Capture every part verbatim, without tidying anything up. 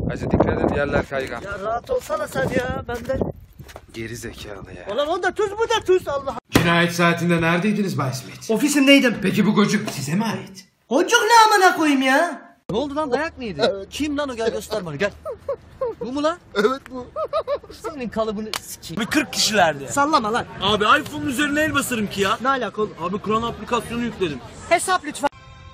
Hacı dikkat et, yerler kaygan. Ya rahat olsana sen ya benden. Geri zekalı ya. Ulan o da tuz bu da tuz Allah. Cinayet saatinde neredeydiniz Bay Smith? Ofisimdeydim. Peki bu gocuk size mi ait? Gocuk ne amına koyayım ya? Ne oldu lan, dayak mı yedi? Evet. Kim lan o, gel göster bana gel. Bu mu lan? Evet bu. Senin kalıbını sikeyim. Abi kırk kişilerdi. Sallama lan. Abi iPhone'un üzerine el basarım ki ya. Ne alaka oğlum? Abi Kur'an aplikasyonu yükledim. Hesap lütfen.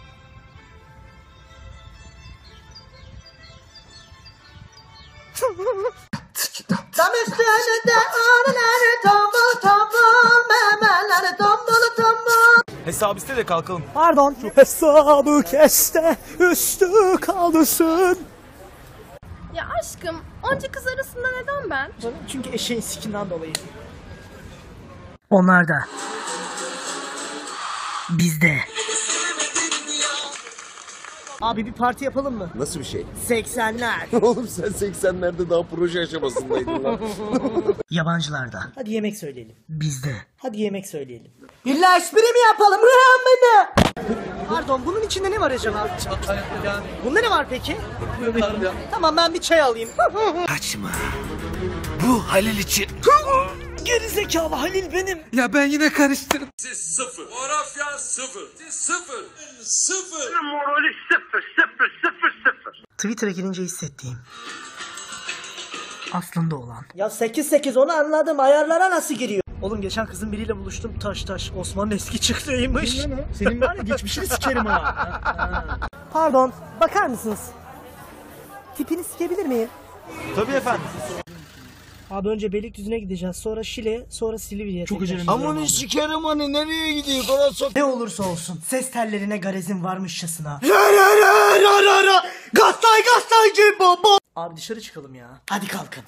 Tam üstünde ağrıları tombul tombul, memeleri tombul tombul. Hesap iste de kalkalım. Pardon. Şu hesabı kes de üstü kalsın. Ya aşkım, onca kız arasında neden ben? Çünkü eşeğin sikinden dolayı. Onlar da. Bizde. Abi bir parti yapalım mı? Nasıl bir şey? seksenler. Oğlum sen seksenlerde daha proje aşamasındaydın lan. Yabancılarda. Hadi yemek söyleyelim. Bizde. Hadi yemek söyleyelim. İlla espri mi yapalım? Rıhamını. Pardon, bunun içinde ne var acaba? Bunda ne var peki? Tamam, ben bir çay alayım. Açma. Bu Halil için. Gerizekalı Halil benim. Ya ben yine karıştırdım. Siz sıfır. Coğrafya sıfır. Siz sıfır. Sıfır. Morali sıfır sıfır sıfır sıfır. Twitter'a girince hissettiğim. Aslında olan. Ya sekiz sekiz onu anladım. Ayarlara nasıl giriyor? Oğlum geçen kızın biriyle buluştum. Taş taş. Osman'ın eski çıktığıymış. Senin var ya geçmişini sikerim ha. Pardon. Bakar mısınız? Tipini sikebilir miyim? Tabii efendim. Abi önce Beylikdüzü'ne gideceğiz. Sonra Şile. Sonra Silivri'ye. Çok acelemiz Aman ne sikerim hani, nereye gidiyor? Bana sok. Ne olursa olsun. Ses tellerine garezin varmışçasına. Ra ra ra ra ra ra. Gastay gastay baba. Abi dışarı çıkalım ya. Hadi kalkın.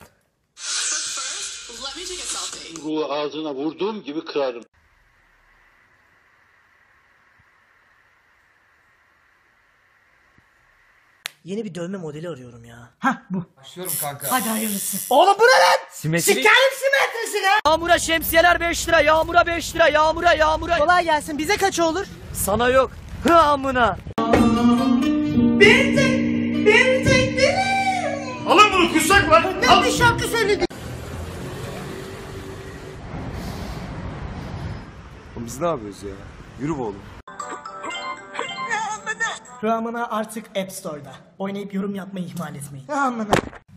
Bu ağzına vurduğum gibi kırarım. Yeni bir dövme modeli arıyorum ya. Hah bu. Başlıyorum kanka. Hadi hayırlısı. Oğlum bu ne lan? Simetri. Sikerim simetrisine. Yağmura şemsiyeler beş lira, yağmura beş lira, yağmura yağmura. Kolay gelsin. Bize kaç olur? Sana yok. Hı amına. Bir tek, bir tek benim. Alın bunu, kuşak var. Ne bir şarkı söyledi. Biz ne yapıyoruz ya? Yürü be oğlum. Ramına artık App Store'da. Oynayıp yorum yapmayı ihmal etmeyin. Amına.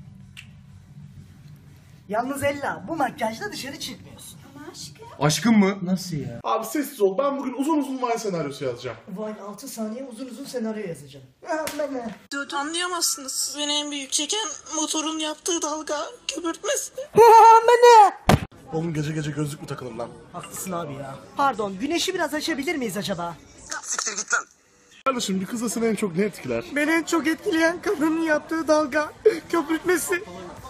Yalnız Ella, bu makyajla dışarı çıkmıyorsun. Ama aşkım. Aşkım mı? Nasıl ya? Abi sessiz ol. Ben bugün uzun uzun Vine senaryosu yazacağım. Vine altı saniye uzun uzun senaryo yazacağım. Amına. Anlayamazsınız. Beni en büyük çeken motorun yaptığı dalga köpürtmesi. Amına. Oğlum gece gece gözlük mü takılır lan? Haklısın abi ya. Pardon, güneşi biraz açabilir miyiz acaba? Siktir git lan. Kardeşim bir kızla seni en çok ne etkiler? Beni en çok etkileyen kadının yaptığı dalga köpürtmesi.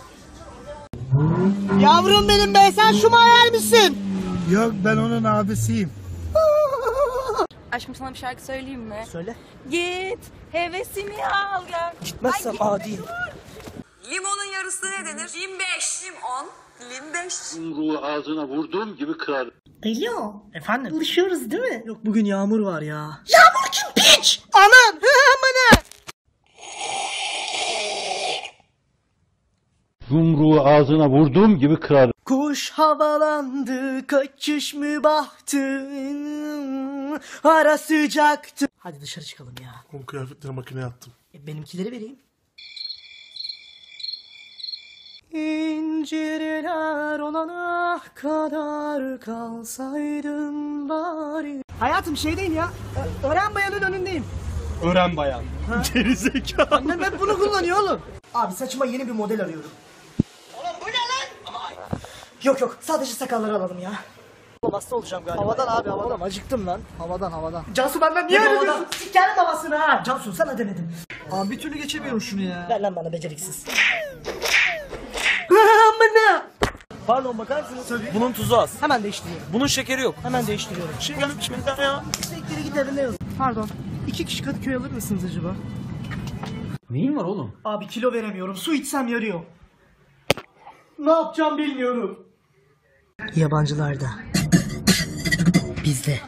Yavrum benim be, sen şu mu hayal misin? Yok, ben onun abisiyim. Aşkım, sana bir şarkı söyleyeyim mi? Söyle. Git hevesini al gel. Gitmezsem adiyim. Limonun yarısı ne denir? yirmi beş. Limon. yirmi beş. Yumruğu ağzına vurduğum gibi kırarım. Alo. Efendim? Buluşuyoruz değil mi? Yok, bugün yağmur var ya. Yağmur kim piç? Anam. Amına. Yumruğu ağzına vurduğum gibi kırarım. Kuş havalandı, kaçış mübahtı, ara sıcaktı. Hadi dışarı çıkalım ya. Oğlum kıyafetleri makineye attım. E, benimkileri vereyim. İncirler olana kadar kalsaydım bari. Hayatım şeydeyim ya. Ö- öğren bayanın önündeyim. Öğren bayan. Gerizekalı. Annem hep bunu kullanıyor oğlum. Abi saçıma yeni bir model arıyorum. Oğlum bu ne lan? Yok yok, sadece sakalları alalım ya. Hasta olacağım galiba. Havadan abi havadan. Oğlum acıktım lan. Havadan havadan. Cansu benden niye öyle diyorsun? Sikerim babasını ha. Cansu sana demedim. Abi bir türlü geçemiyorum şunu ya. Ver lan bana beceriksiz. Amına. Pardon, bakar mısınız? Tabii. Bunun tuzu az. Hemen değiştiriyorum. Bunun şekeri yok. Hemen değiştiriyorum. Şey gelmiş mi ya? Sekleri gidelim ne yazın? Pardon. İki kişi Kadıköy alır mısınız acaba? Neyin var oğlum? Abi kilo veremiyorum. Su içsem yarıyor. Ne yapacağım bilmiyorum. Yabancılarda. Bizde.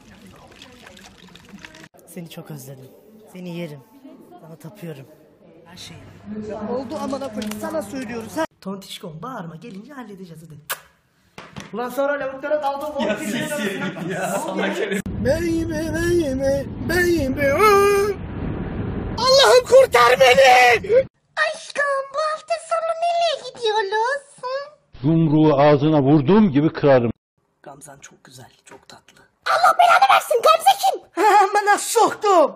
Seni çok özledim. Seni yerim. Sana tapıyorum. Her şey. Oldu amına koyayım sana söylüyoruz ha. Tontişkom bağırma gelince halledeceğiz hadi. Ulan sonra lavuklara daldım. Ya seslerim ya. Beyime beyime beyime. Allah'ım kurtar beni. Aşkım bu hafta sonu nereye gidiyoruz? Yumruğu ağzına vurduğum gibi kırarım. Gamzan çok güzel, çok tatlı. Allah belanı versin Gamze kim? Bana soktum.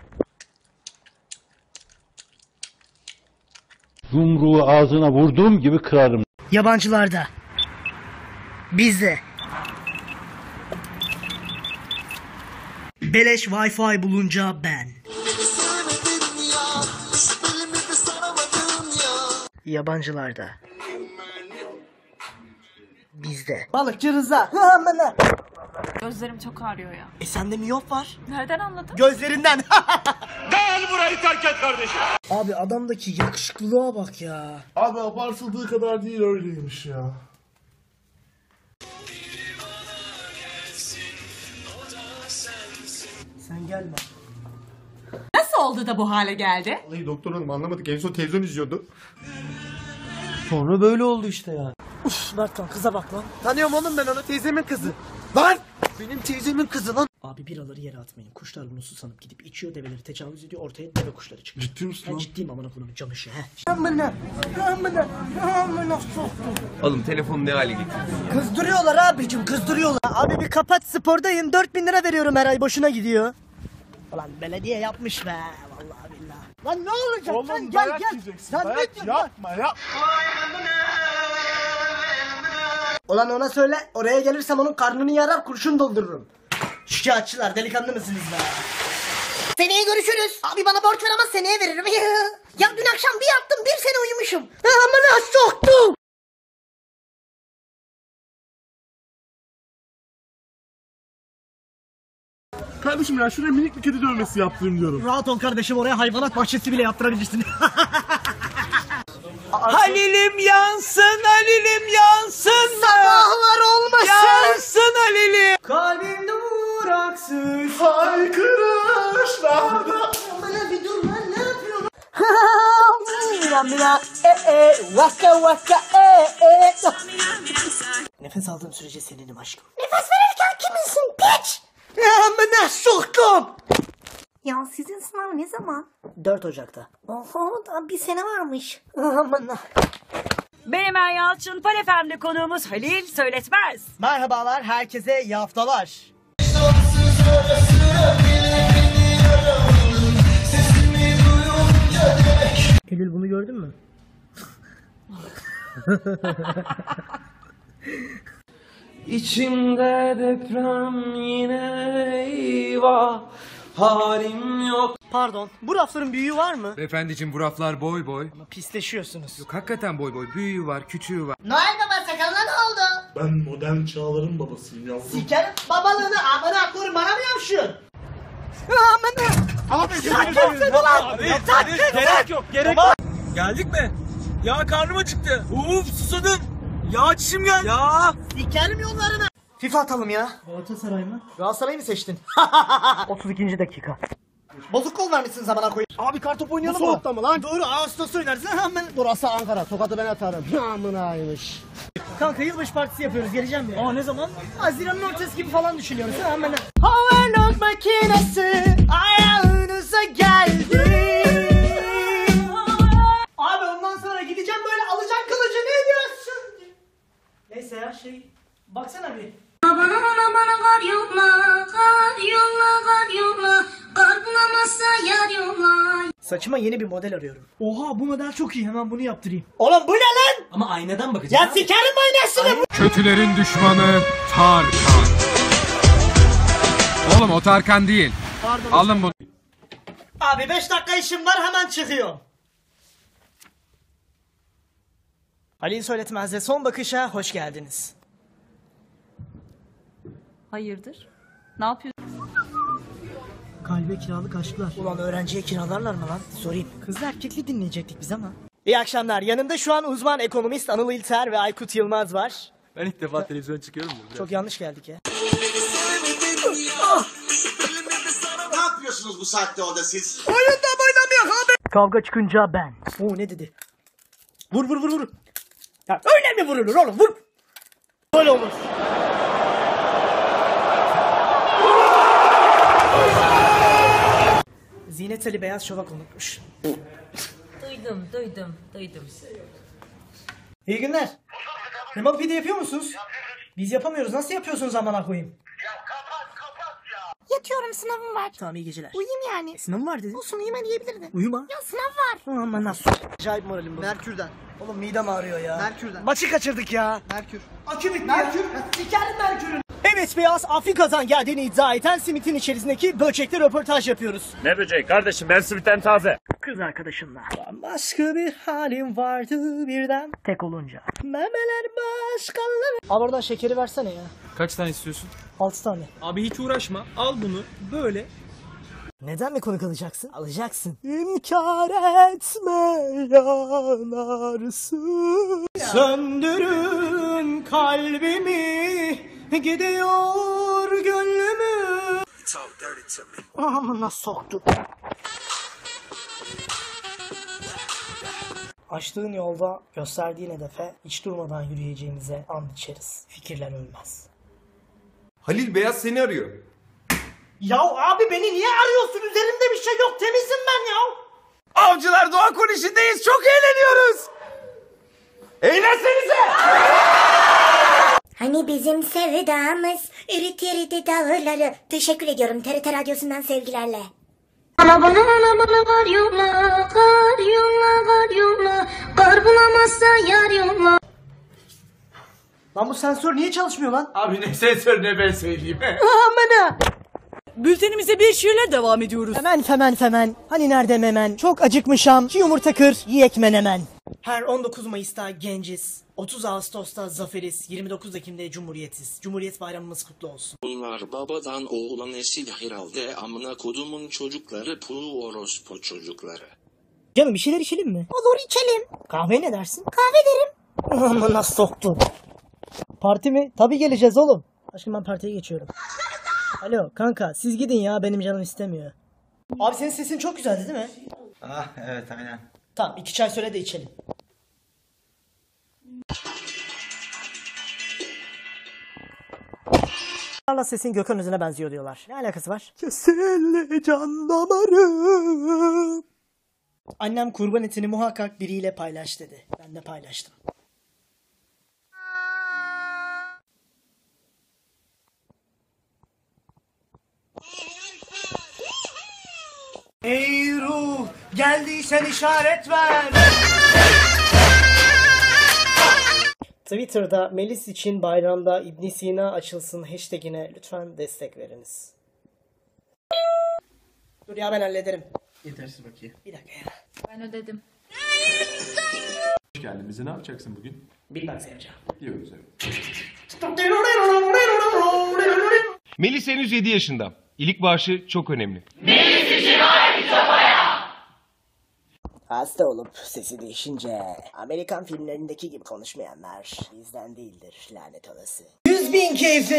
Yumruğu ağzına vurduğum gibi kırarım. Yabancılarda. Bizde. Beleş Wi-Fi bulunca ben. Yabancılarda. Bizde. Balıkçı Rıza. Gözlerim çok ağrıyor ya. E sende miyop var. Nereden anladın? Gözlerinden. Gel burayı terk et kardeşim. Abi adamdaki yakışıklılığa bak ya. Abi abartıldığı kadar değil öyleymiş ya. Sen gelme. Nasıl oldu da bu hale geldi? Vallahi doktor hanım anlamadık. En son televizyon izliyordu. Sonra böyle oldu işte ya. Uf Berkan kıza bak lan. Tanıyorum oğlum ben onu, teyzemin kızı. Lan! Benim teyzemin kızı lan. Abi biraları yere atmayın. Kuşlar bunu susanıp gidip içiyor, develeri tecavüz ediyor, ortaya deve kuşları çıkıyor. Ciddi misin Ben lan? ciddiyim amına koyayım camışı he. Amına amına amına soktum. Oğlum telefonu ne hale getirdin? Kızdırıyorlar abicim kızdırıyorlar. Abi bir kapat spordayım dört bin lira veriyorum her ay boşuna gidiyor. Ulan belediye yapmış be vallahi billahi. Lan ne olacak Oğlum lan gel dayak gel. yiyeceksin. Sen Dayak ne diyorsun yapma ya. Ulan ona söyle oraya gelirsem onun karnını yarar kurşun doldururum. Şikayetçiler delikanlı mısınız be? Seneye görüşürüz. Abi bana borç ver ama seneye veririm. Ya dün akşam bir yattım bir sene uyumuşum. Amına soktum. Kardeşim ya şuraya minik bir kedi dövmesi yaptırayım diyorum. Rahat ol kardeşim oraya hayvanat bahçesi bile yaptırabilirsin. Halil'im yansın, Halil'im yansın. Sabahlar olmasın. Yansın Halil'im. Kalbim duraksız. Haykırışlarda. Bana bir dur lan ne yapıyorsun? Mira mira e e vaka vaka e e. Nefes aldığım sürece seninim aşkım. Nefes verirken kiminsin piç? Amına soktum. Ya sizin sınav ne zaman? dört Ocak'ta. Oho daha bir sene varmış. Amına. Ben Emel Yalçın, Pan F M'de konuğumuz Halil Söyletmez. Merhabalar herkese iyi haftalar. Eylül bunu gördün mü? İçimde deprem yine eyvah. Halim yok. Pardon bu rafların büyüğü var mı? Beyefendiciğim bu raflar boy boy. Pisleşiyorsunuz. Yok hakikaten boy boy. Büyüğü var, küçüğü var. Noel Baba sakalına ne oldu? Ben modern çağların babasıyım yavrum. Sikerim babalığını amına koyayım bana mı yapşın? Amına. Abi Sakinsın ulan. Sakinsın. Gerek yok, gerek yok. Geldik mi? Ya karnım acıktı. Uf susadım. Ya çişim geldi. Ya. Sikerim yollarını. FIFA atalım ya. Galatasaray mı? Galatasaray'ı mı seçtin? otuz ikinci dakika. Bozuk kol vermişsin zamana koyayım. Abi kartop oynayalım mı? Bu soğukta mı lan? Doğru Ağustos oynarsın hemen. Burası Ankara. Tokat'ı ben atarım. Amınaymış. Kanka yılbaşı partisi yapıyoruz. Geleceğim mi? Aa ne zaman? Haziran'ın ortası gibi falan düşünüyoruz. Hemen. Hoverlock makinesi ayağınıza geldi. Abi ondan sonra gideceğim böyle alacağım kılıcı ne diyorsun? Neyse ya şey baksana bir. Bana bana bana kar yolla, kar yolla, kar yolla, kar bulamazsa yar yolla. Saçıma yeni bir model arıyorum. Oha bu model çok iyi hemen bunu yaptırayım. Oğlum bu ne lan? Ama aynadan bakacağız. Ya sikerim aynasını. Kötülerin düşmanı Tarkan. Oğlum o Tarkan değil. Pardon. Alın bunu. Abi beş dakika işim var hemen çıkıyorum. Halil Söyletmez'de son bakışa hoş geldiniz. Hayırdır? Ne yapıyorsun? Kalbe kiralık aşklar. Ulan öğrenciye kiralarlar mı lan? Sorayım. Kızlı erkekli dinleyecektik biz ama. İyi akşamlar. Yanımda şu an uzman ekonomist Anıl İlter ve Aykut Yılmaz var. Ben ilk defa televizyon çıkıyorum ya. Çok yanlış geldik ya. Ne yapıyorsunuz bu saatte orada siz? Oyunda oynamıyor abi. Kavga çıkınca ben. Oo ne dedi? Vur vur vur vur. Ya öyle mi vurulur oğlum vur. Böyle olur. Zinet Ali beyaz şova konukmuş. Duydum, duydum, duydum. İyi günler. Remote pide yapıyor musunuz? Biz yapamıyoruz. Nasıl yapıyorsunuz amına koyayım? Yatıyorum, sınavım var. Tamam iyi geceler. Uyuyayım yani. E, sınavım var dedin. Olsun, uyuma diyebilirdin. Uyuma. Ya sınav var. Aman nasıl? Acayip moralim bu. Merkür'den. Oğlum midem ağrıyor ya. Merkür'den. Maçı kaçırdık ya. Merkür. Akü bitti Merkür. ya. Sikerim Merkür'ün. Evet Beyaz, Afrika'dan geldiğini iddia eden simitin içerisindeki böcekle röportaj yapıyoruz. Ne böceği kardeşim, ben simitten taze. Kız arkadaşımla. Başka bir halim vardı birden. Tek olunca. Memeler başkaları. Al oradan şekeri versene ya. Kaç tane istiyorsun? Altı tane. Abi hiç uğraşma. Al bunu böyle. Neden mi konuk alacaksın? Alacaksın. İnkar etme yanarsın. Söndürün kalbimi, gidiyor gönlümü. Amına soktu. Açtığın yolda gösterdiğin hedefe hiç durmadan yürüyeceğimize and içeriz. Fikirler ölmez. Halil Beyaz seni arıyor. Ya abi beni niye arıyorsun? Üzerimde bir şey yok. Temizim ben ya. Avcılar Doğa Kulesi'ndeyiz. Çok eğleniyoruz. Eğlensenize. Hani bizim sevdamız eritirdi dağları. Teşekkür ediyorum T R T Radyosu'ndan sevgilerle. Bana bana bana bana kar yolla, kar yolla, kar yolla. Kar bulamazsa yar yolla. Lan bu sensör niye çalışmıyor lan? Abi ne sensör ne ben söyleyeyim. Amına. Bültenimize bir şiirle devam ediyoruz. Femen femen femen. Hani nerede memen? Çok acıkmışam. Ki yumurta kır, yiyek menemen. Her on dokuz Mayıs'ta genciz. otuz Ağustos'ta zaferiz. yirmi dokuz Ekim'de Cumhuriyetiz. Cumhuriyet bayramımız kutlu olsun. Bunlar babadan oğula nesil herhalde, amına kodumun çocukları, pulu orospu çocukları. Canım bir şeyler içelim mi? Olur, içelim. Kahve ne dersin? Kahve derim. Amına soktu. Parti mi? Tabii geleceğiz oğlum. Aşkım ben partiye geçiyorum. Alo kanka siz gidin ya benim canım istemiyor. Abi senin sesin çok güzeldi değil mi? Ah evet aynen. Tamam iki çay söyle de içelim. Valla sesin Gökhan Özen'e benziyor diyorlar. Ne alakası var? Kesinlikle can damarım. Annem kurban etini muhakkak biriyle paylaş dedi. Ben de paylaştım. Ey ruh geldiysen işaret ver. Twitter'da Melis için bayramda İbn Sina açılsın hashtagine lütfen destek veriniz. Dur ya ben hallederim. Yetersiz bakayım. Bir dakika ya. Ben ödedim. Hoş geldin. Bize ne yapacaksın bugün? Bir bak seveceğim. Diyoruz evet. Melis henüz yedi yaşında. İlik bağışı çok önemli. Hasta olup sesi değişince Amerikan filmlerindeki gibi konuşmayanlar bizden değildir lanet olası. Yüz bin keyfi.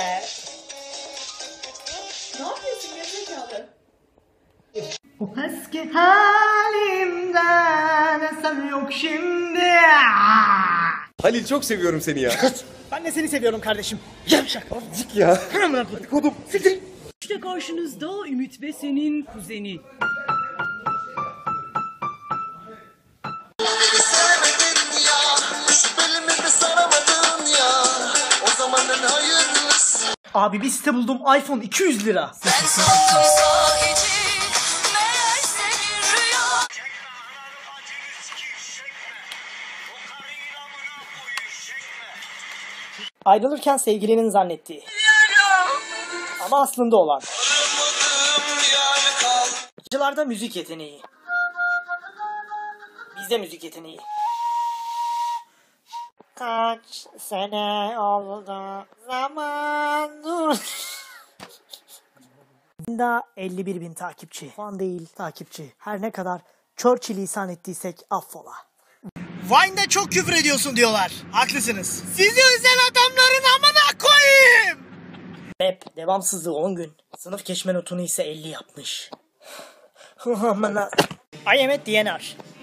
Ne yapıyorsun gerizekalı? O eski halimden eser yok şimdi. Halil çok seviyorum seni ya. Ben de seni seviyorum kardeşim. Yavşak. Dik ya. Kodum. Siktir. İşte karşınızda Ümit ve senin kuzeni. Abi bir site buldum iPhone iki yüz lira. Ayrılırken sevgilinin zannettiği. Ama aslında olan. Acılarda müzik yeteneği. Bizde müzik yeteneği. Kaç sene oldu zaman dur. Daha elli bir bin takipçi. Fan değil takipçi. Her ne kadar Churchill'i ihsan ettiysek affola. Vine'da çok küfür ediyorsun diyorlar. Haklısınız. Sizi özel adamların amına koyayım. Rap devamsızlığı on gün. Sınıf geçme notunu ise elli yapmış. Amına. I am at D N R.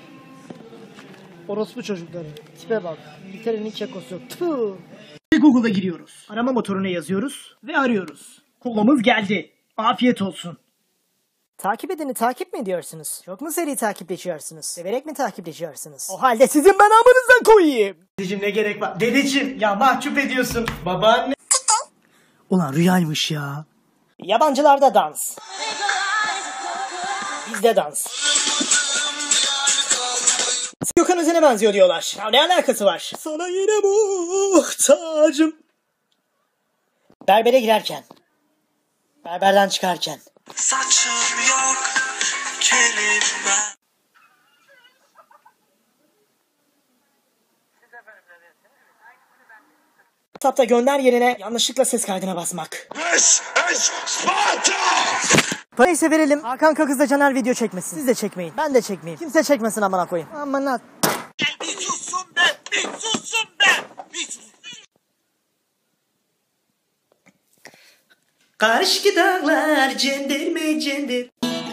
Orospu çocukları. Tipe bak. İngiltere'nin kekosu. Tüh. Google'a giriyoruz. Arama motoruna yazıyoruz ve arıyoruz. Kolamız geldi. Afiyet olsun. Takip edeni takip mi ediyorsunuz? Çok mu seri takipleşiyorsunuz? Severek mi takipleşiyorsunuz? O halde sizin ben amınıza koyayım. Dedeciğim ne gerek var? Dedeciğim ya mahcup ediyorsun. Babaanne. Ulan rüyaymış ya. Yabancılarda dans. Bizde dans. Gökhan Özen'e benziyor diyorlar. Ya ne alakası var? Sana yine muhtacım. Berbere girerken. Berberden çıkarken. Saçım yok kelime. WhatsApp'ta gönder yerine yanlışlıkla ses kaydına basmak. This is Sparta! Neyse verelim. Hakan Kakız'da Caner video çekmesin. Siz de çekmeyin. Ben de çekmeyeyim. Kimse çekmesin amına koyayım. Aman lan. Bir susun be! Bir susun be! Bir susun! Karşı dağlar cenderme cender.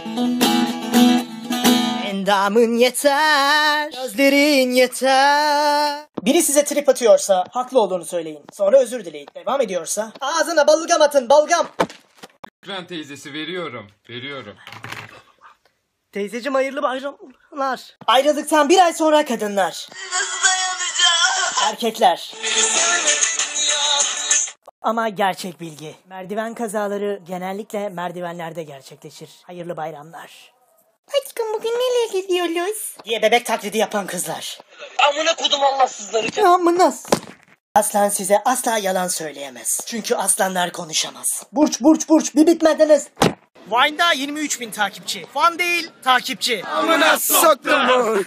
Endamın yeter, gözlerin yeter. Biri size trip atıyorsa haklı olduğunu söyleyin. Sonra özür dileyin. Devam ediyorsa ağzına balgam atın, balgam. Şükran teyzesi veriyorum. Veriyorum. Teyzeciğim hayırlı bayramlar. Ayrıldıktan bir ay sonra kadınlar. Nasıl dayanacağım? Erkekler. Ama gerçek bilgi. Merdiven kazaları genellikle merdivenlerde gerçekleşir. Hayırlı bayramlar. Aşkım bugün nereye gidiyoruz? Diye bebek taklidi yapan kızlar. Amına kodum Allahsızları. Amına. Aslan size asla yalan söyleyemez. Çünkü aslanlar konuşamaz. Burç burç burç bir bitmediniz. Vine'da yirmi üç bin takipçi. Fan değil takipçi. Amına soktum bu.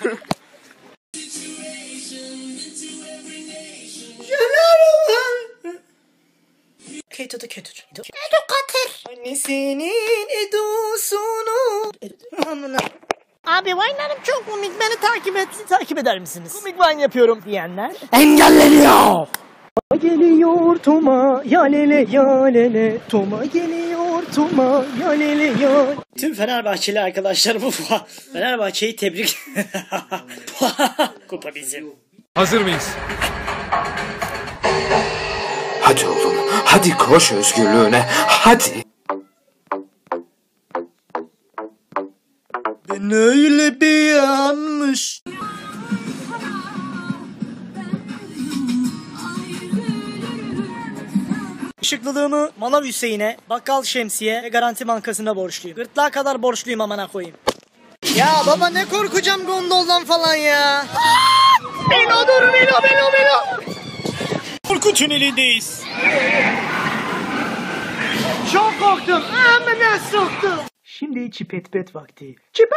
Kötü kötü. Edukator. Annesinin edusunu. Amına. Abi Vine'larım çok komik, beni takip et. Takip eder misiniz? Komik Vine yapıyorum diyenler. Engelleniyor. Toma geliyor Toma ya lele ya lele. Toma geliyor Toma ya lele ya. Tüm Fenerbahçeli arkadaşlar bu Fenerbahçe'yi tebrik. Kupa bizim. Hazır mıyız? Hadi oğlum, hadi koş özgürlüğüne, hadi. Ben öyle bir yanmış. Işıklılığımı Manav Hüseyin'e, Bakkal Şemsi'ye ve Garanti Bankası'na borçluyum. Gırtlağa kadar borçluyum amına koyayım. Ya baba ne korkacağım gondoldan falan ya. Belo dur belo belo belo. Korku tünelindeyiz. Çok korktum. Amına soktum. Şimdi çipet pet vakti. Çipet.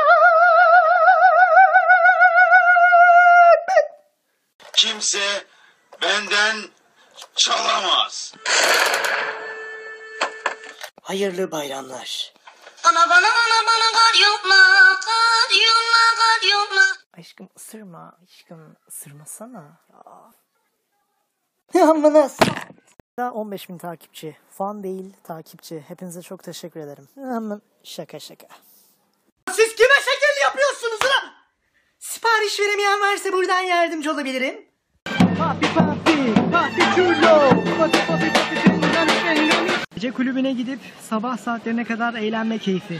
Kimse benden çalamaz. Hayırlı bayramlar. Bana bana bana bana kar yolla, kar yolla, kar yolla. Aşkım ısırma, aşkım ısırmasana. Ya amına. on beş bin takipçi. Fan değil, takipçi. Hepinize çok teşekkür ederim. Aman şaka şaka. Siz kime şekil yapıyorsunuz lan? Sipariş veremeyen varsa buradan yardımcı olabilirim. Papi papi, papi chulo. Papi papi papi chulo. Gece kulübüne gidip sabah saatlerine kadar eğlenme keyfi.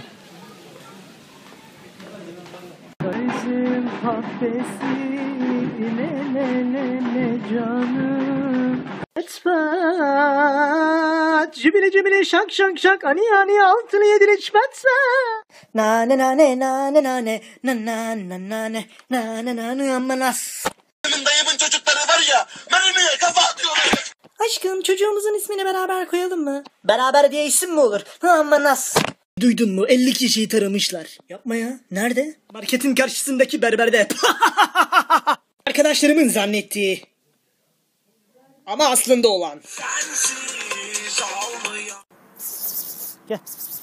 Gözüm pappesi, ne ne ne ne canım. Çpat, cibili cibili şak şak şak, ani ani altını yedire çpatsa. Na na na ne na na na ne na na na na ne na na na ne amanas. Benim dayımın çocukları var ya, mermiye kafa atıyorlar. Aşkım çocuğumuzun ismini beraber koyalım mı? Beraber diye isim mi olur? Amanas. Duydun mu? elli kişiyi taramışlar. Yapma ya. Nerede? Marketin karşısındaki berberde. Arkadaşlarımın zannettiği. Ama aslında olan. Gel.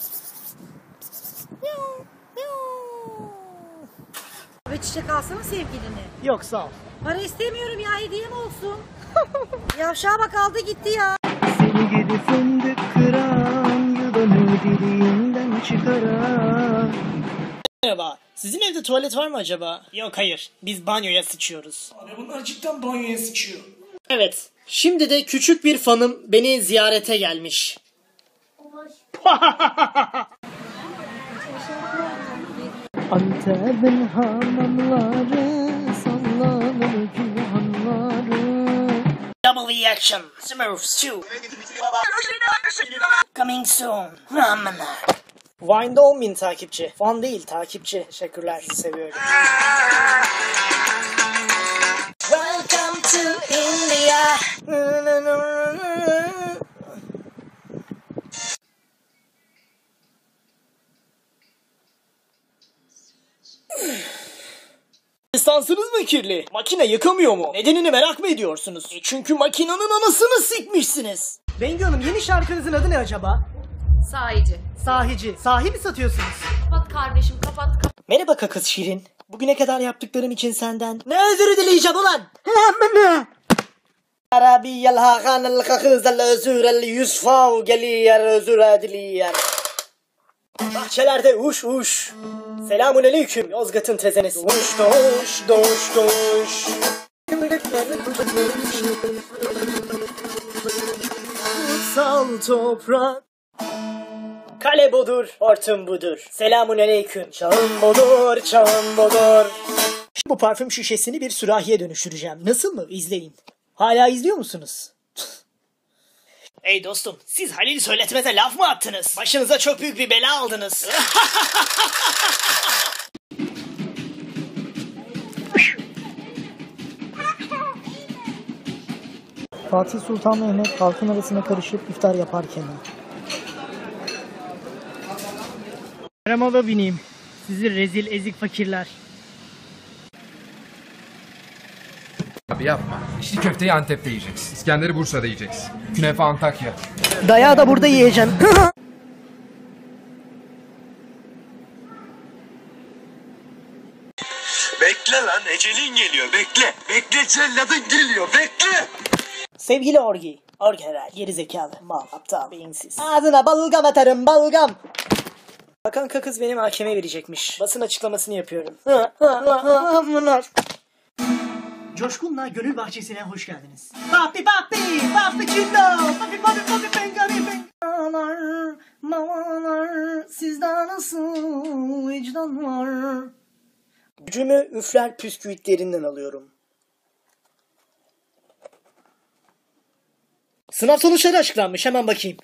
Ve çiçek alsana sevgilini. Yok sağ ol. Para istemiyorum ya, hediyem olsun. Yavşağa bak aldı gitti ya. Seni gidi fındık kıran, yılanı dilinden çıkaran. Merhaba. Sizin evde tuvalet var mı acaba? Yok hayır. Biz banyoya sıçıyoruz. Abi bunlar cidden banyoya sıçıyor. Evet. Şimdi de küçük bir fanım beni ziyarete gelmiş. Antep'in hamamları sallanır külhanları. Double reaction. Smurfs two. Coming soon. Ramana. Vine'da on bin takipçi. Fan değil takipçi. Teşekkürler. Sizi seviyorum. Welcome to India. Lisansınız mı kirli? Makine yıkamıyor mu? Nedenini merak mı ediyorsunuz? E çünkü makinenin anasını sikmişsiniz. Bengi Hanım, yeni şarkınızın adı ne acaba? Sahici. Sahici. Sahi mi satıyorsunuz? Kapat kardeşim kapat. kapat. Merhaba kakız Şirin. Bugüne kadar yaptıklarım için senden ne özür dileyeceğim ulan? Hemen. Arabiyel hakanel kakızel özürel yüzfav geliyer özür diliyer. Bahçelerde uş uş. Selamun aleyküm Yozgat'ın tezenesi. Uş doğuş doğuş doğuş. Kutsal toprak. Kale budur, hortum budur. Selamun aleyküm. Çağın budur, çağın budur. Bu parfüm şişesini bir sürahiye dönüştüreceğim. Nasıl mı? İzleyin. Hala izliyor musunuz? Ey dostum, siz Halil Söyletmez'e laf mı attınız? Başınıza çok büyük bir bela aldınız. Fatih Sultan Mehmet halkın arasına karışıp iftar yaparken. Arabada bineyim. Sizi rezil ezik fakirler. Abi yapma. İçli köfteyi Antep'te yiyeceksin. İskender'i Bursa'da yiyeceksin. Künefe Antakya. Dayağı da burada yiyeceğim. Bekle lan, ecelin geliyor, bekle. Bekle, celladın geliyor, bekle. Sevgili Orgi. Orgi herhalde. Geri zekalı, mal, aptal, beyinsiz. Ağzına balgam atarım, balgam. Bakan kakız beni mahkemeye verecekmiş. Basın açıklamasını yapıyorum. Coşkun'la Gönül Bahçesi'ne hoş geldiniz. Papi papi, papi çillo, papi papi papi pengari pengalar, mamalar, sizde nasıl vicdan var? Gücümü üfler püsküvitlerinden alıyorum. Sınav sonuçları açıklanmış, hemen bakayım.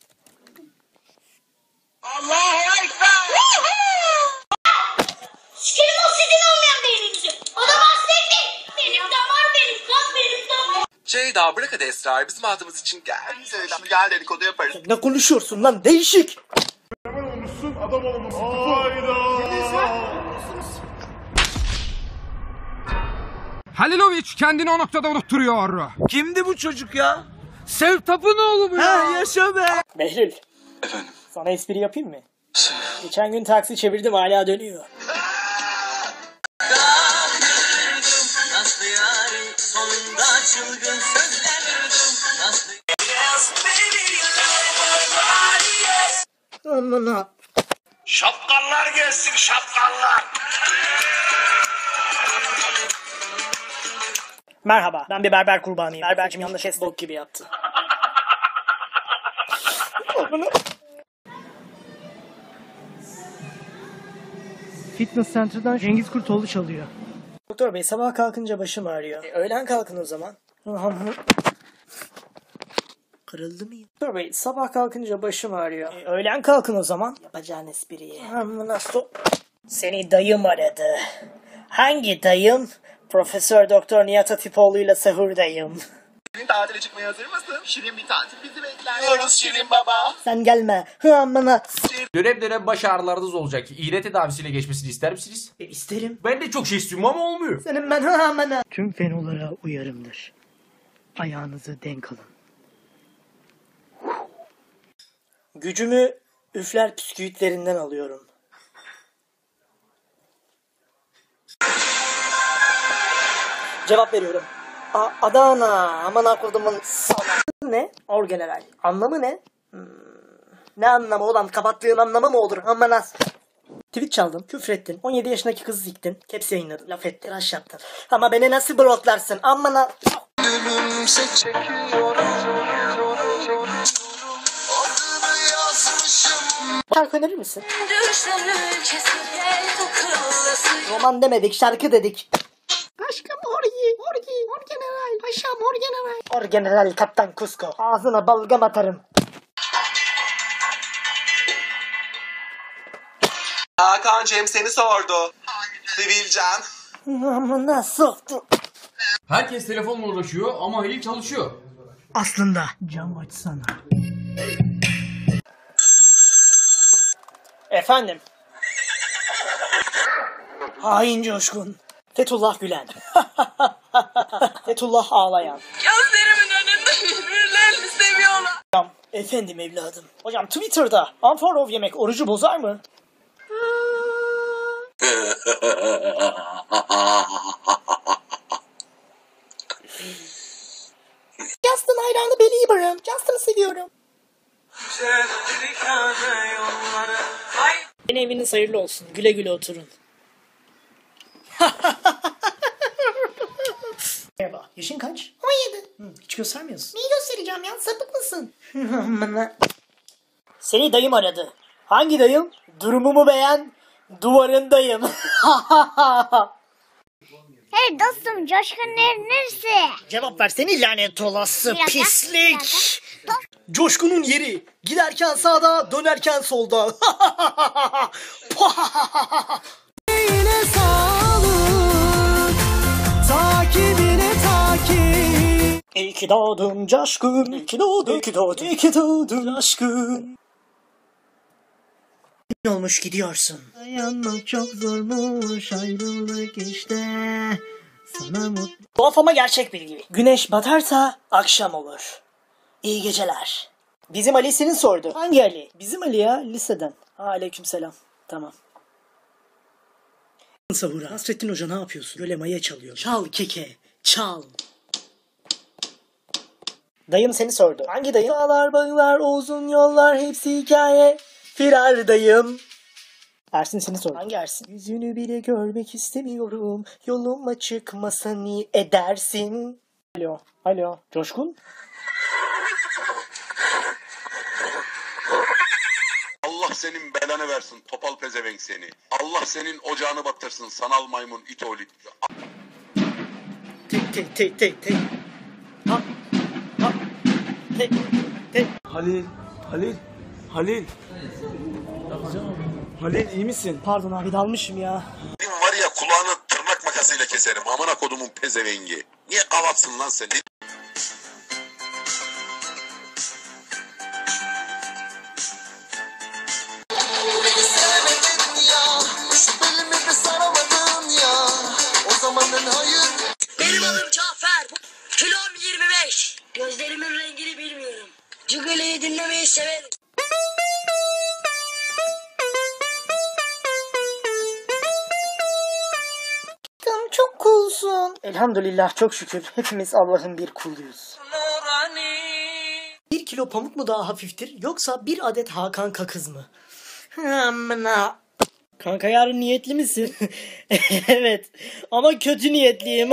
Allahu Ekber! Sikerim o sizin olmayan beyninizi. O da bahsetmeyin. Benim damar benim, kan benim damar. Ceyda bırak hadi Esra'yı, bizim adımız için gel. Ceyda gel dedikodu yaparız. Ne konuşuyorsun lan değişik. Adam olmuşsun, adam olmuşsun. Hayda. Haliloviç kendini o noktada unutturuyor. Kimdi bu çocuk ya? Sev Tapınoğlu mu ya? Ha, yaşa be. Behlül. Efendim? Sana espri yapayım mı? Geçen gün taksi çevirdim hala dönüyor. Nasıl yarın sonunda çılgın sözler nasıl... Amına. Şapkallar gelsin, şapkallar. Merhaba, ben bir berber kurbanıyım. Berbercim yanlış es bok gibi yaptı. Fitness Center'dan Cengiz Kurtoğlu çalıyor. Doktor bey, sabah kalkınca başım ağrıyor. E, öğlen kalkın o zaman. Kırıldı mı? Doktor bey, sabah kalkınca başım ağrıyor. E, öğlen kalkın o zaman. Yapacağın espriyi. Seni dayım aradı. Hangi dayım? Profesör Doktor Nihat Hatipoğlu ile sahurdayım. Şirin tatile çıkmaya hazır mısın? Şirin bir tatil bizi bekler. Diyoruz Şirin baba. Sen gelme. Hı amına. Dönem dönem baş ağrılarınız olacak. İğne tedavisiyle geçmesini ister misiniz? E, isterim. Ben de çok şey istiyorum ama olmuyor. Senin ben hı amına. Tüm fenolara uyarımdır. Ayağınızı denk alın. Gücümü üfler püsküvitlerinden alıyorum. Cevap veriyorum. A Adana. Aman akılımın sana. Ne? Orgeneral. Anlamı ne? Hmm. Ne anlamı olan? Kapattığın anlamı mı olur? Aman as. Tweet çaldın, küfrettin, on yedi yaşındaki kızı siktin, caps yayınladın, laf ettin, raş yaptın. Ama beni nasıl bloklarsın? Amına... Şarkı önerir misin? Roman demedik, şarkı dedik. Aşkım orgi, orgi, orgeneral, paşam orgeneral. Orgeneral Kaptan Kusko. Ağzına balgam atarım. Hakan Cem seni sordu. Sivilcem. Amına soktu. Herkes telefonla uğraşıyor ama Halil çalışıyor. Aslında. Cam açsana. Efendim. Hain Coşkun. Fethullah Gülen. Fethullah ağlayan. Gözlerimin önünde birbirlerini seviyorlar. Hocam, efendim evladım. Hocam Twitter'da unfollow yemek orucu bozar mı? Justin hayranı Belieber'ım. Justin'ı seviyorum. Yeni eviniz hayırlı olsun. Güle güle oturun. Merhaba. Yaşın kaç? on yedi. Hı, hiç göstermiyorsun. Neyi göstereceğim ya? Sapık mısın? Seni dayım aradı. Hangi dayım? Durumumu beğen. Duvarındayım. Hey dostum, Coşkun neresi? Cevap versene lanet olası Bir dakika, pislik. bir Coşkun'un yeri. Giderken sağda, dönerken solda. Yine sağlık, takibine takip. İyi ki doğdun Coşkun, iyi ki doğdun, iyi ki doğdun, iyi ki doğdun Coşkun. Ne olmuş gidiyorsun? Dayanmak çok zormuş, ayrılık işte. Sana mutlu. Tuhaf ama gerçek bilgi. Güneş batarsa akşam olur. İyi geceler. Bizim Ali senin sordu. Hangi Ali? Bizim Ali ya, liseden. Ha, aleykümselam. Tamam. Sahura. Nasrettin Hoca ne yapıyorsun? Böyle maya çalıyor. Çal keke. Çal. Dayım seni sordu. Hangi dayım? Dağlar, bağlar, uzun yollar hepsi hikaye. Firardayım. Ersin seni sordu. Hangi Ersin? Yüzünü bile görmek istemiyorum. Yoluma çıkmasını edersin. Alo. Alo. Coşkun? Allah senin belanı versin topal pezevenk seni. Allah senin ocağını batırsın sanal maymun itolit. Tek tek tek tek tek. Ha. Ha. Tek tek. Halil, Halil, Halil. Halil iyi misin? Pardon abi dalmışım ya. Benim var ya kulağını tırnak makasıyla keserim amına kodumun pezevengi. Niye kavatsın lan sen? Benim adım Cafer. Kilom yirmi beş. Gözlerimin rengini bilmiyorum. Cıgıleyi dinlemeyi severim. Çok coolsun. Elhamdülillah çok şükür hepimiz Allah'ın bir kuluyuz. Bir kilo pamuk mu daha hafiftir yoksa bir adet Hakan Kakız mı? Amına. Kanka yarın niyetli misin? Evet ama kötü niyetliyim.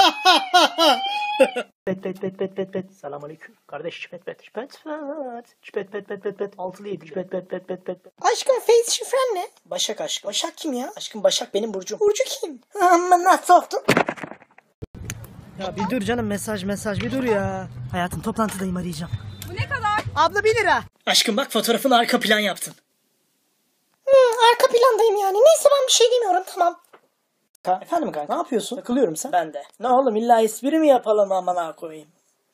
Pet pet pet pet pet pet. Selamünaleyküm. Kardeş çipet pet çipet pet. Çipet pet pet pet pet. Altılı yedi. Çipet pet pet pet pet. Aşkım face şifren ne? Başak aşkım. Başak kim ya? Aşkım Başak benim Burcum. Burcu kim? Amma nasıl soktun? Ya bir dur canım mesaj mesaj bir dur ya. Hayatım toplantıdayım arayacağım. Bu ne kadar? Abla bir lira. Aşkım bak fotoğrafını arka plan yaptın. Hmm, arka plandayım yani. Neyse ben bir şey demiyorum tamam. Ka Efendim kanka ne yapıyorsun? Takılıyorum sen. Ben de. Ne oğlum illa espri mi yapalım amına koyayım.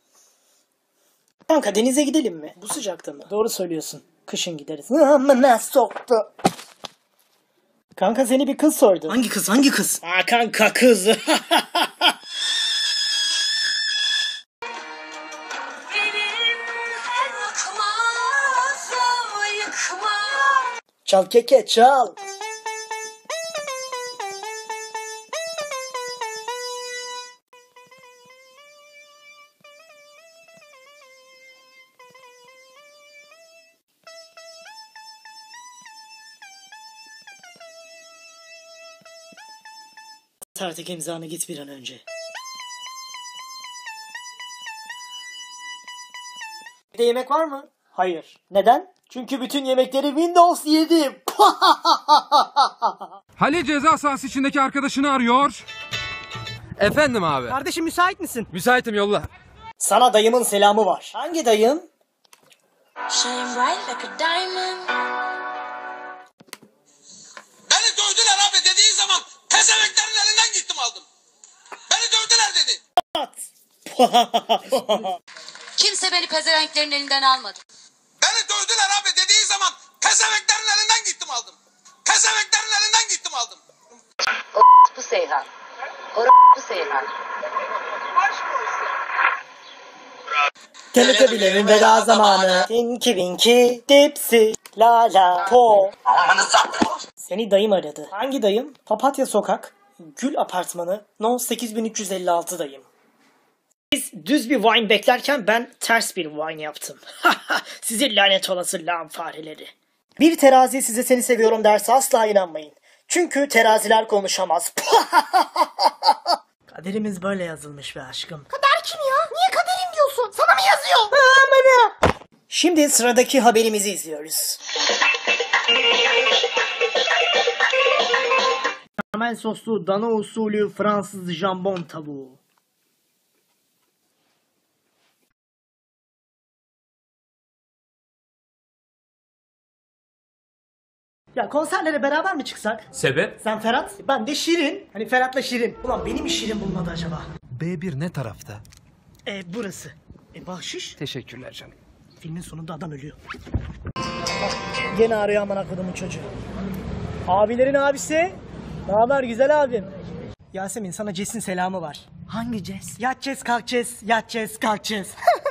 Kanka denize gidelim mi? Bu sıcakta mı? Doğru söylüyorsun. Kışın gideriz. Amına soktu. Kanka seni bir kız sordu. Hangi kız hangi kız? Aa kanka kız. Çal keke çal. Artık imzanı git bir an önce. Bir de yemek var mı? Hayır. Neden? Çünkü bütün yemekleri Windows yedim. Halil ceza sahası içindeki arkadaşını arıyor. Efendim abi. Kardeşim müsait misin? Müsaitim, yolla. Sana dayımın selamı var. Hangi dayım? Shine bright like a diamond. Beni dövdüler abi dediği zaman pezevenklerin elinden gittim aldım. Beni dövdüler dedi. Kimse beni pezevenklerin elinden almadı. Beni dövdüler abi dediği zaman pezevenklerin elinden gittim aldım. Pezevenklerin elinden gittim aldım. Bu Seyhan. Bu Seyhan. Teletebilerin veda zamanı. Tinky Winky Dipsy La La Po. Seni dayım aradı. Hangi dayım? Papatya Sokak, Gül Apartmanı, No sekiz bin üç yüz elli altı dayım. Siz düz bir wine beklerken ben ters bir wine yaptım. Sizi lanet olası lağım fareleri. Bir terazi size seni seviyorum derse asla inanmayın. Çünkü teraziler konuşamaz. Kaderimiz böyle yazılmış be aşkım. Kader kim ya? Niye kaderim diyorsun? Sana mı yazıyor? Amına. Şimdi sıradaki haberimizi izliyoruz. Karamel soslu dana usulü Fransız jambon tavuğu. Ya konserlere beraber mi çıksak? Sebep? Sen Ferhat, ben de Şirin. Hani Ferhat'la Şirin. Ulan beni mi Şirin bulmadı acaba? B bir ne tarafta? E burası. E bahşiş. Teşekkürler canım. Filmin sonunda adam ölüyor. Bak gene arıyor aman kodumun çocuğu. Abilerin abisi. Ne haber güzel abim? Yasemin sana Ces'in selamı var. Hangi Ces? Yatacağız kalkacağız. Yatacağız kalkacağız.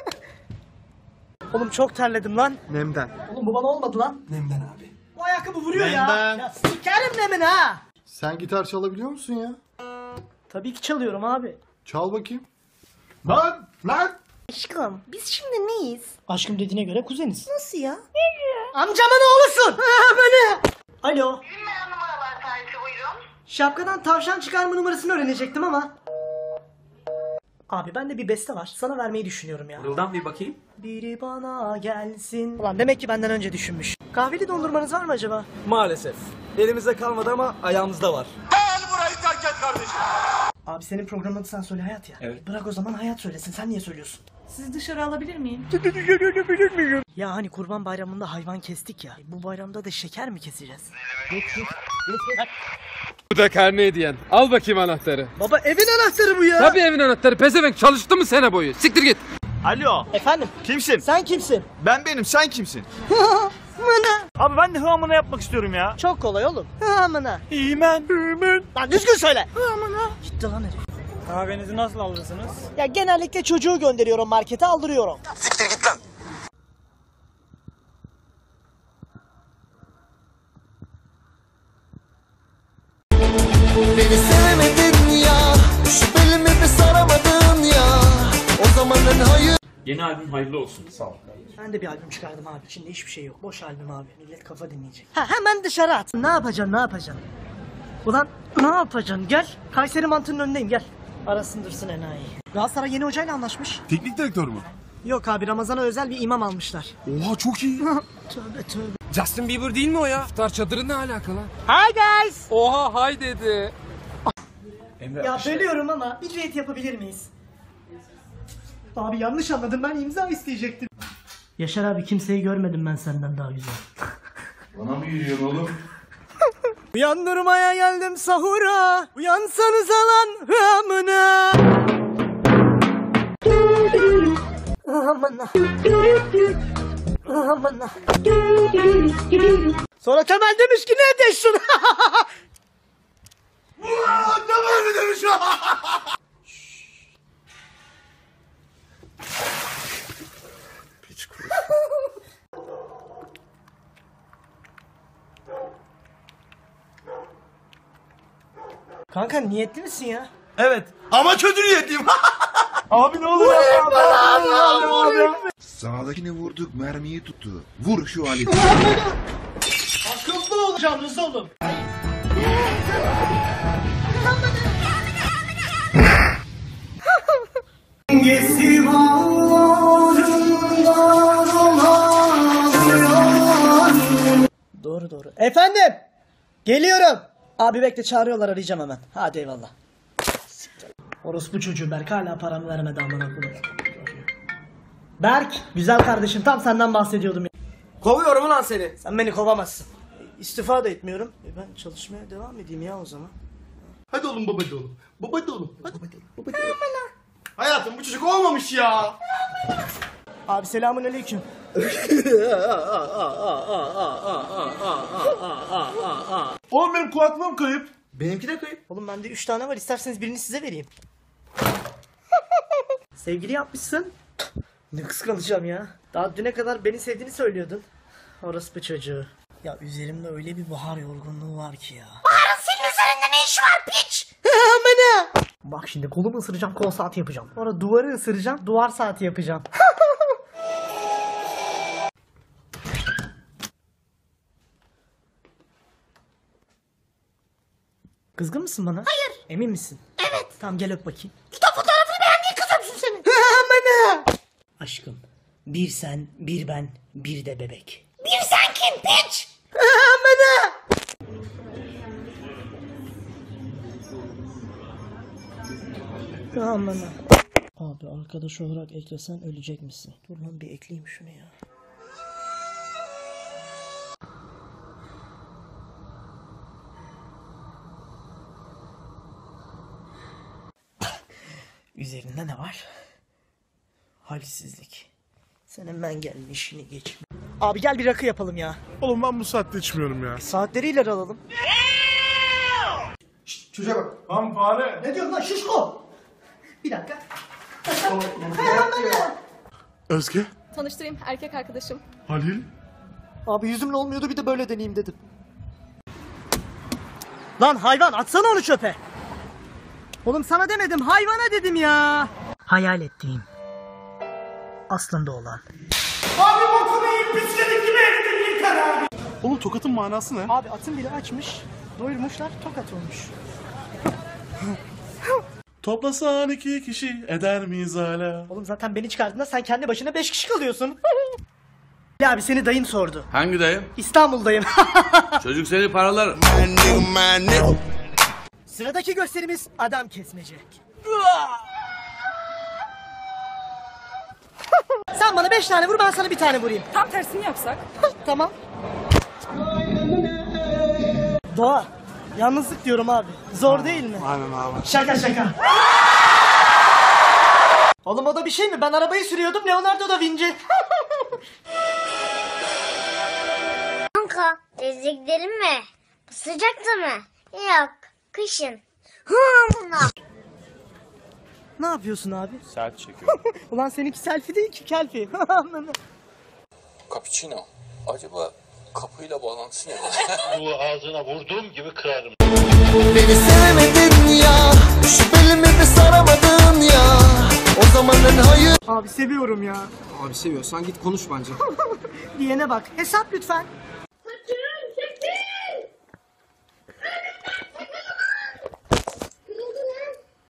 Oğlum çok terledim lan. Nemden. Oğlum bu bana olmadı lan. Nemden abi. Bu ayakkabı vuruyor ya. Nemden. Ya sikerim nemin ha. Sen gitar çalabiliyor musun ya? Tabii ki çalıyorum abi. Çal bakayım. Lan! Lan! Aşkım biz şimdi neyiz? Aşkım dediğine göre kuzeniz. Nasıl ya? Amcamın oğlusun. Böyle. Alo. Bilinmeyen numaralar tarifi buyurun. Şapkadan tavşan çıkarma numarasını öğrenecektim ama. Abi bende bir beste var. Sana vermeyi düşünüyorum ya. Buradan bir bakayım. Biri bana gelsin. Ulan demek ki benden önce düşünmüş. Kahveli dondurmanız var mı acaba? Maalesef. Elimizde kalmadı ama ayağımızda var. Gel burayı terk et kardeşim. Abi senin programın sen söyle Hayat ya. Evet. Bırak o zaman Hayat söylesin. Sen niye söylüyorsun? Sizi dışarı alabilir miyim? Ya hani kurban bayramında hayvan kestik ya. Bu bayramda da şeker mi keseceğiz? Bu da karne hediyen. Al bakayım anahtarı. Baba evin anahtarı bu ya. Tabii evin anahtarı. Pezevenk çalıştı mı sene boyu? Siktir git. Alo. Efendim? Kimsin? Sen kimsin? Ben benim. Sen kimsin? Mına. Abi ben de hıamını yapmak istiyorum ya. Çok kolay oğlum. Ha mına. İmen. İmen. Lan düzgün söyle. Ha mına. Gitti lan herif. Kahvenizi nasıl alırsınız? Ya genellikle çocuğu gönderiyorum markete aldırıyorum. Siktir git lan. Beni sevmedin ya, şu belimi bir saramadın ya. O zamanın hayır. Yeni albüm hayırlı olsun. Sağ ol. Ben de bir albüm çıkardım abi. İçinde hiçbir şey yok. Boş albüm abi. Millet kafa dinleyecek. Ha hemen dışarı at. Ne yapacaksın ne yapacaksın? Ulan ne yapacaksın? Gel. Kayseri mantının önündeyim gel. Arasın dursun enayi. Galatasaray yeni hocayla anlaşmış. Teknik direktör mü? Yok abi Ramazan'a özel bir imam almışlar. Oha çok iyi. Tövbe tövbe. Justin Bieber değil mi o ya? İftar çadırı ne alakalı? Hi guys. Oha hay dedi. Ya bölüyorum ama bir düet yapabilir miyiz? Abi yanlış anladım, ben imza isteyecektim. Yaşar abi kimseyi görmedim ben senden daha güzel. Bana mı yürüyorsun oğlum? Uyandırmaya geldim sahura. Uyansanız alan amına. Amına. Amına. Sonra Temel demiş ki ne ediyorsun? Ne böyle demiş ya? Piç kuruş. Kanka niyetli misin ya? Evet. Ama kötü niyetliyim. Abi ne olur ya. Sağdakini vurduk, mermiyi tuttu. Vur şu Ali. Akıllı olacaksınız oğlum. dengesi bağlarından olamıyor. Doğru doğru. Efendim. Geliyorum. Abi bekle, çağırıyorlar, arayacağım hemen. Hadi eyvallah. Orospu çocuğu Berk hala paramı vermedi amına koyayım. Berk, güzel kardeşim, tam senden bahsediyordum ya. Kovuyorum ulan seni. Sen beni kovamazsın. İstifa da etmiyorum. E ben çalışmaya devam edeyim ya o zaman. Hadi oğlum baba de oğlum. Baba de oğlum. Hadi baba de oğlum. Baba de oğlum. Hayatım bu çocuk olmamış ya. Abi selamun aleyküm. Oğlum benim kulaklığım kayıp. Benimki de kayıp. Oğlum bende üç tane var, isterseniz birini size vereyim. Sevgili yapmışsın. Ne kıskanacağım ya. Daha düne kadar beni sevdiğini söylüyordun. Orospu çocuğu. Ya üzerimde öyle bir bahar yorgunluğu var ki ya. Bahar'ın senin üzerinde ne işi var piç? Amına! Bak şimdi kolumu ısıracağım, kol saati yapacağım. Sonra duvarı ısıracağım, duvar saati yapacağım. Kızgın mısın bana? Hayır. Emin misin? Evet. Tamam gel öp bakayım. Kitap fotoğrafını beğendiğin kız öpsün seni. Amına! Aşkım, bir sen, bir ben, bir de bebek. Bir sen kim piç? Amına! Amına. Abi arkadaş olarak eklesen ölecek misin? Dur lan bir ekleyeyim şunu ya. Üzerinde ne var? Halsizlik. Sen hemen gelin, işini geç. Abi gel bir rakı yapalım ya. Oğlum ben bu saatte içmiyorum ya. Saatleri ileri alalım. Şşt, çocuğa bak. Lan fare. Ne diyorsun lan şişko? Bir dakika. Özge. Tanıştırayım, erkek arkadaşım. Halil. Abi yüzümle olmuyordu, bir de böyle deneyeyim dedim. Lan hayvan, atsana onu çöpe. Oğlum sana demedim, hayvana dedim ya. Hayal ettiğim. Aslında olan. Abi bokunu yiyip pisledik gibi ettin yıkar abi. Oğlum tokatın manası ne? Abi atın biri açmış, doyurmuşlar, tokat olmuş. Toplasan iki kişi eder miyiz hala? Oğlum zaten beni çıkardığında sen kendi başına beş kişi kalıyorsun. Ya abi seni dayın sordu. Hangi dayı? İstanbul'dayım. Çocuk seni paralar. Sıradaki gösterimiz adam kesmece. Sen bana beş tane vur, ben sana bir tane vurayım. Tam tersini yapsak. Tamam. Doğa, yalnızlık diyorum abi. Zor değil mi? Aynen abi. Şaka şaka. Oğlum o da bir şey mi? Ben arabayı sürüyordum, Leonardo da Vinci. Kanka, gezeceklerim mi? Bu sıcakta mı? Yok, kışın. Ne yapıyorsun abi? Saat çekiyorum. Ulan seninki selfie değil ki, kelfi. Cappuccino. Acaba kapıyla bağlantısı ne? Bu ağzına vurduğum gibi kırarım. Beni sevmedin ya, şu belimi bir saramadın ya. O zamanın hayır. Abi seviyorum ya. Abi seviyorsan git konuş bence. Diyene bak. Hesap lütfen.